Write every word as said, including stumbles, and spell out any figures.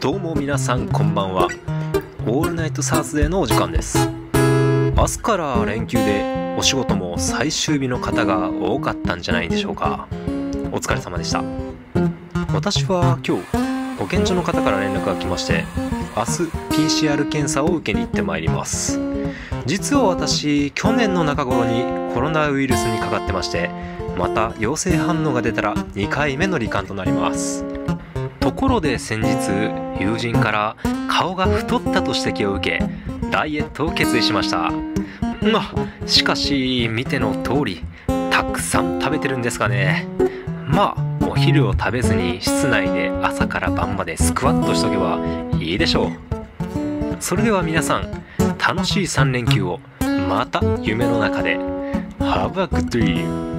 どうも皆さんこんばんは。オールナイトサーズデーのお時間です。明日から連休でお仕事も最終日の方が多かったんじゃないでしょうか。お疲れ様でした。私は今日保健所の方から連絡が来まして、明日 ピーシーアール 検査を受けに行ってまいります。実は私去年の中頃にコロナウイルスにかかってまして、また陽性反応が出たらにかいめの罹患となります。ところで先日友人から顔が太ったと指摘を受け、ダイエットを決意しました。まあしかし見ての通りたくさん食べてるんですかね。まあお昼を食べずに室内で朝から晩までスクワットしとけばいいでしょう。それでは皆さん楽しいさん連休をまた夢の中で。 Have a good dream.